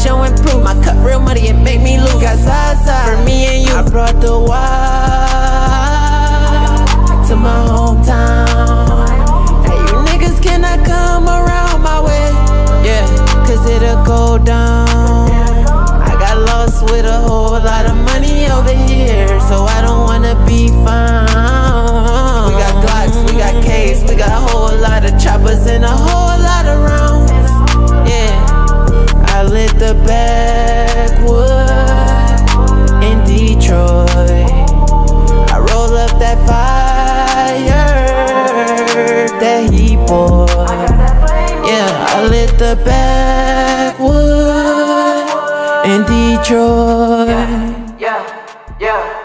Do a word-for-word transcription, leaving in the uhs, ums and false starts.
show and prove. My cup real muddy, it make me lose. Got side side for me and you. I brought the wild to my hometown. Hey, you niggas cannot come around my way, yeah, cause it'll go down. I got lost with a whole lot of money over here, so I don't wanna be found. We got Glocks, we got Kelz, we got a whole lot of choppers and a whole lot of rounds, yeah. I lit the backwood in Detroit. I roll up that fire, that heat boy. Yeah, I lit the backwood in Detroit. Yeah, yeah, yeah.